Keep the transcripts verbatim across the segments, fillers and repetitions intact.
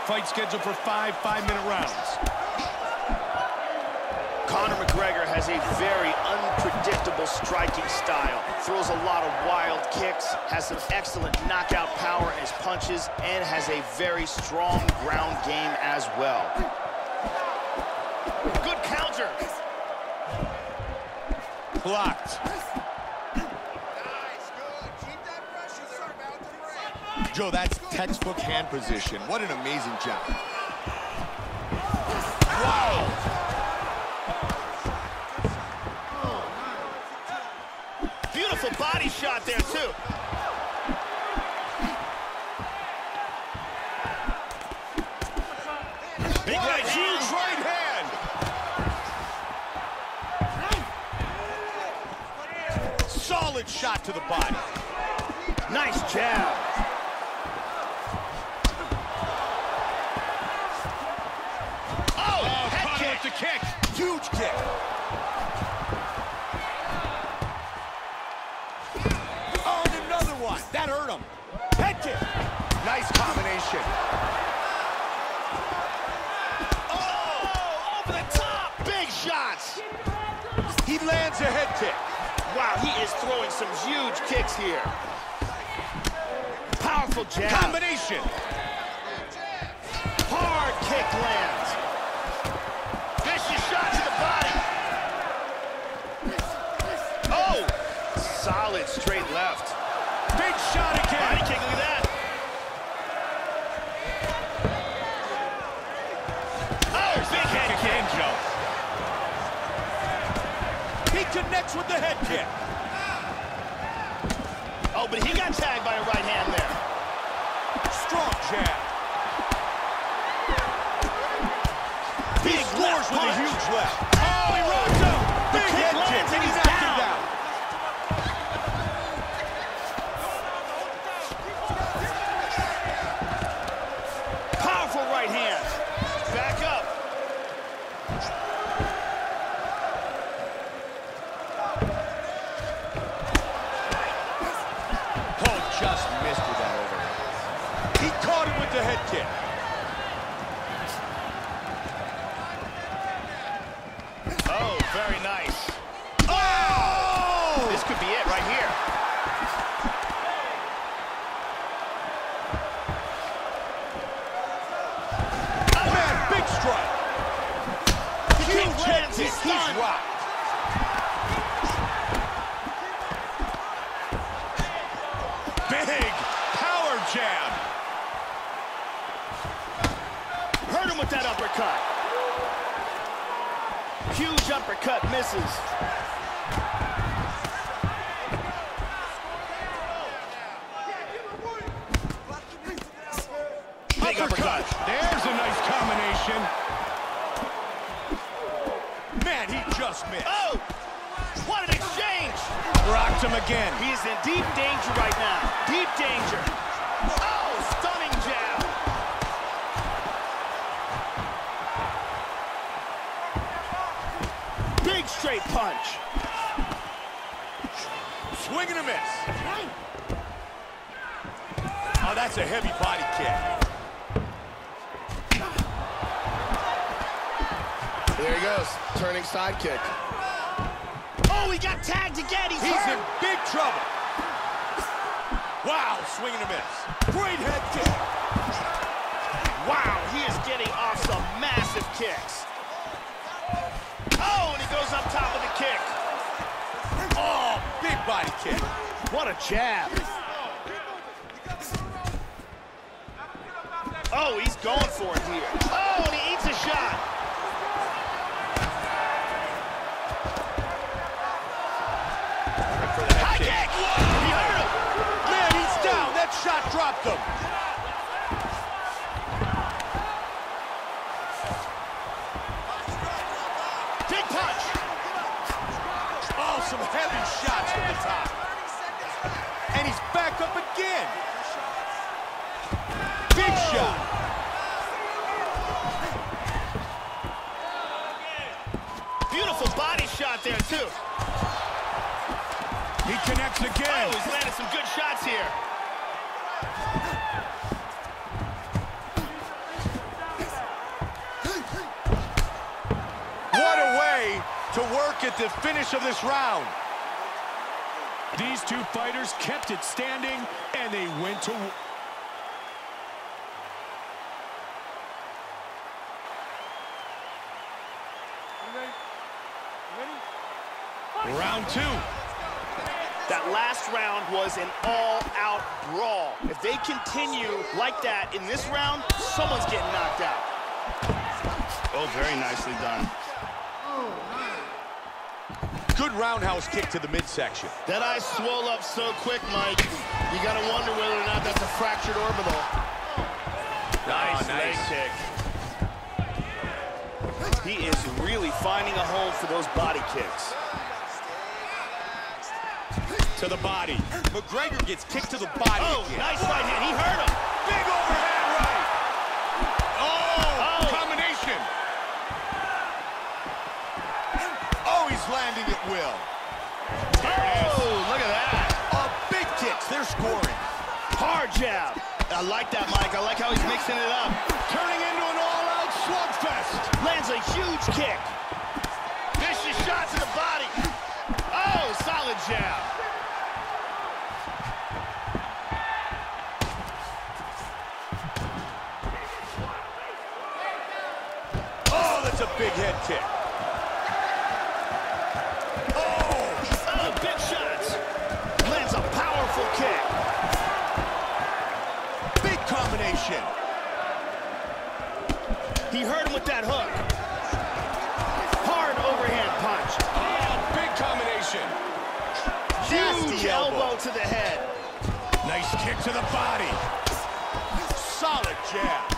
fight scheduled for five five-minute rounds. Conor McGregor has a very unpredictable striking style. Throws a lot of wild kicks, has some excellent knockout power in his punches, and has a very strong ground game as well. Good counter. Blocked. Joe, that's textbook hand position. What an amazing job. Wow! Beautiful body shot there, too. Big right hand. Huge right hand. Solid shot to the body. Nice jab. Oh, head kick. The kick. Huge kick. Oh, and another one. That hurt him. Head kick. Nice combination. Oh, over the top. Big shots. He lands a head kick. Wow, he is throwing some huge kicks here. Powerful jab. Combination. Hard kick lands. Vicious shot to the body. Oh, solid straight left. Big shot again. Body kick, look at that. Oh, big head kick. Joe. He connects with the head kick. Oh, but he got tagged by a right hand there. Strong jab. He Big scores left with punch. a huge left. Oh, he rocks him. The Big kick head lands kick, and and he's he's knocked him down. down. Powerful right hand. Back up. Oh, just missed with that overhand. He caught him with the head kick. Oh, very nice. Oh! This could be it right here. Man, big strike. Huge kick head lands, kick. he's He's stunned. rocked. Big power jab. Hurt him with that uppercut. Huge uppercut misses. Big uppercut. There's a nice combination. Man, he just missed. Oh! What an exchange! Rocked him again. He is in deep danger right now. Deep danger. Oh, stunning jab. Big straight punch. Swing and a miss. Oh, that's a heavy body kick. There he goes, turning side kick. Oh, he got tagged again. He's, He's hurt. in big trouble. Wow, swing and a miss. Great head kick. Wow, he is getting off some massive kicks. Oh, and he goes up top with the kick. Oh, big body kick. What a jab. Oh, he's going for it here. Oh, and he eats a shot. For the head High kick. kick. He hurt him. Man, he's down. That shot dropped him. Big punch. Oh, some heavy shots from the top. And he's back up again. Big shot. Beautiful body shot there, too. He connects again. Oh, he's landed some good shots here. look at the finish of this round. These two fighters kept it standing, and they went to... Round two. That last round was an all-out brawl. If they continue like that in this round, someone's getting knocked out. Oh, very nicely done. Good roundhouse kick to the midsection. That eye swelled up so quick, Mike. You gotta wonder whether or not that's a fractured orbital. Nice, oh, nice. leg kick. He is really finding a home for those body kicks. To the body. McGregor gets kicked to the body. Oh, again. nice right hand. He hurt him. Big overhand right. Oh, Oh. combination. Oh, he's landing at will. There it is. Oh, look at that. Oh, big kicks. They're scoring. Hard jab. I like that, Mike. I like how he's mixing it up. Turning into an all-out slugfest. Lands a huge kick. Vicious shot to the body. Oh, solid jab. Oh, that's a big head kick. Oh, Oh, big shots. Lands a powerful kick. big combination. He hurt him with that hook. Hard overhand punch. Oh, big combination. Huge Nasty elbow. elbow. to the head. Nice kick to the body. Solid jab.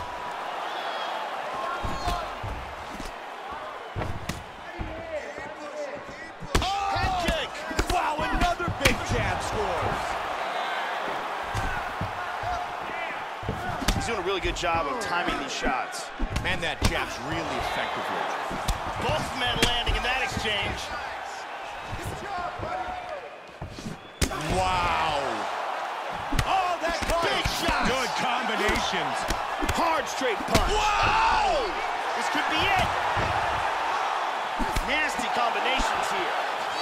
Head kick. Wow, another big jab scores. He's doing a really good job of timing these shots. Man, that jab's really effective here. Both men landing in that exchange. Wow. Oh, that punch. Big shots. Good combinations. Hard straight punch. Wow. This could be it. Nasty combinations here.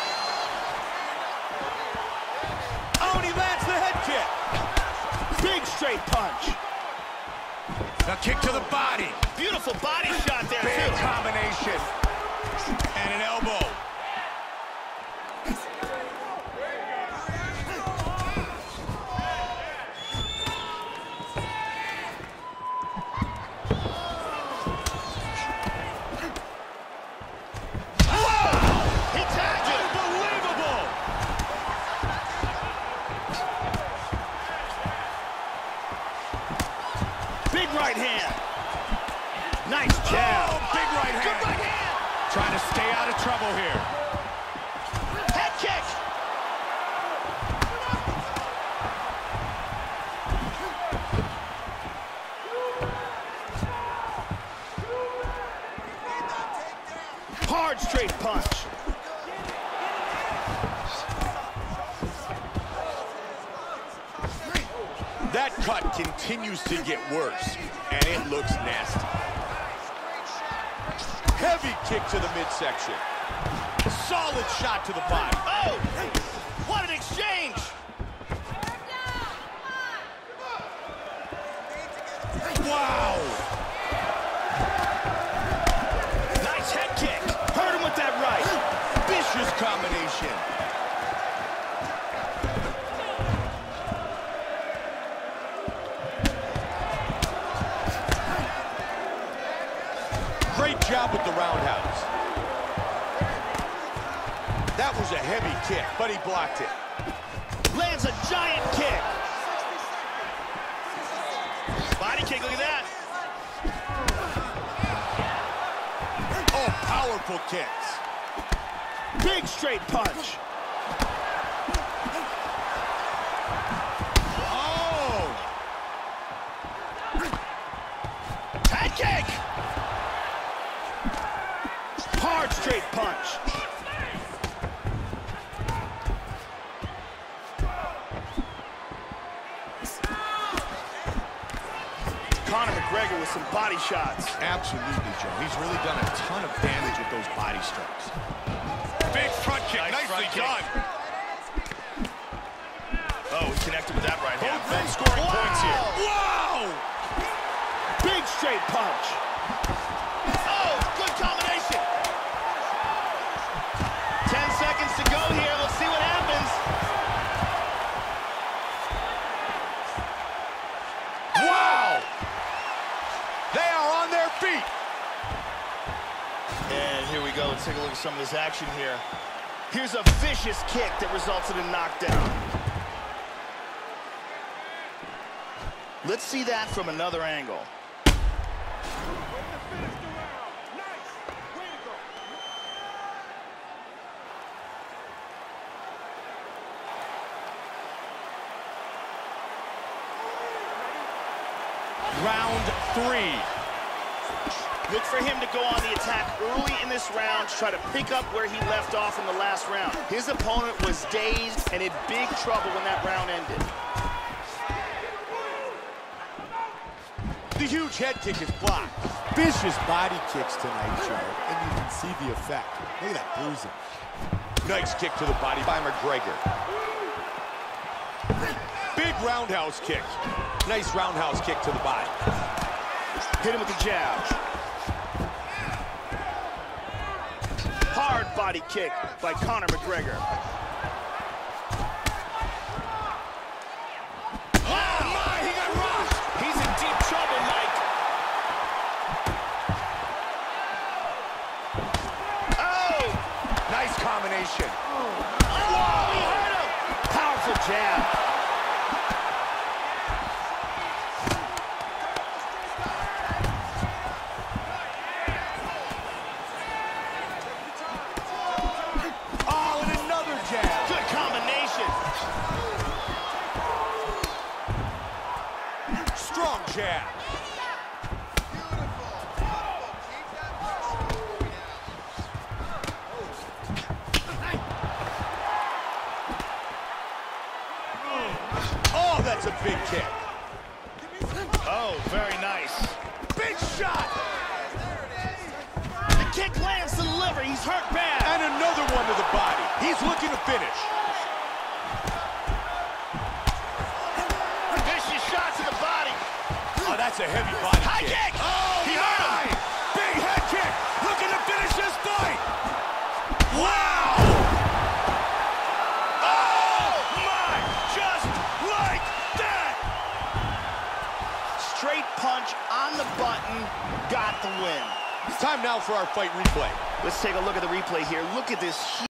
Oh, and he lands the head kick. Big straight punch. A kick to the body. Beautiful body shot there, Big too. combination. And an elbow. He tagged it. Unbelievable. Big right hand. Nice jab. Oh, big right Good hand. right hand. Trying to stay out of trouble here. Head kick. Hard straight punch. That cut continues to get worse, and it looks nasty. Heavy kick to the midsection. Solid shot to the body. Oh, what an exchange. Wow. Nice head kick. Hurt him with that right. Vicious combination. Great job with the roundhouse. That was a heavy kick, but he blocked it. Lands a giant kick. Body kick, look at that. Oh, powerful kicks. Big straight punch. Oh! Head kick. Hard straight punch. Conor McGregor with some body shots. Absolutely, Joe. He's really done a ton of damage with those body strikes. Big front kick. Nice Nicely front kick. done. Oh, he connected with that right hand. Both men scoring Wow. points here. Wow! Big straight punch. Oh, good combination. Ten seconds to go here. Let's see what happens. Wow! They are on their feet. And here we go. Let's take a look at some of this action here. Here's a vicious kick that resulted in knockdown. Let's see that from another angle. Round three. Look for him to go on the attack early in this round to try to pick up where he left off in the last round. His opponent was dazed and in big trouble when that round ended. The huge head kick is blocked. Vicious body kicks tonight, Joe, and you can see the effect. Look at that bruising. Nice kick to the body by McGregor. Big roundhouse kick. Nice roundhouse kick to the body. Hit him with the jab. Hard body kick by Conor McGregor. Oh my, he got rocked. He's in deep trouble, Mike. Oh! Nice combination. Whoa, he hurt him! Powerful jab. Oh, and another jab. Good combination. Strong jab. Oh, that's a big kick. Oh, very nice. Big shot. The kick lands to the liver. He's hurt bad. And another one to the body. He's looking to finish. Vicious shot to the body. Oh, that's a heavy body High kick. kick. Oh, He my. hurt him. Big head kick. Looking to finish this fight. Wow. Oh, my. Just like that. Straight punch on the button. Got the win. It's time now for our fight replay. Let's take a look at the replay here. Look at this